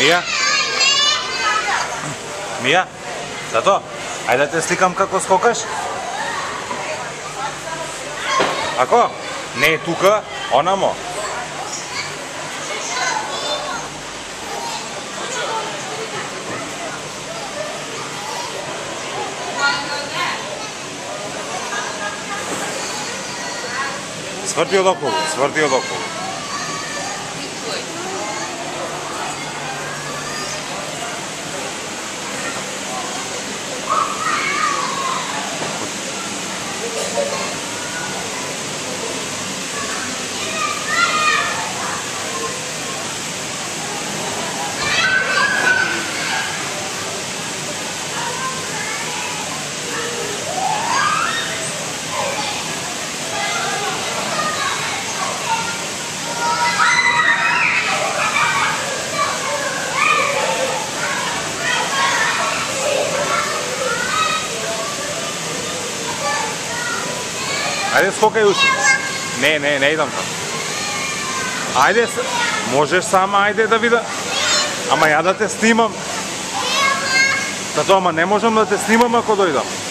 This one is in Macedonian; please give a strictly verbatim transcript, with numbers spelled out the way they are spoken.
Мија? Мија? Тато, ајде да те сликам како скокаш. Ако? Не тука, онамо. Сврти од околу, сврти од околу. Ајде скокај уште. Не, не, не идам там. Ајде, можеш сама, ајде да видам. Ама ја да те снимам. Тато, ама не можам да те снимам ако дојдам.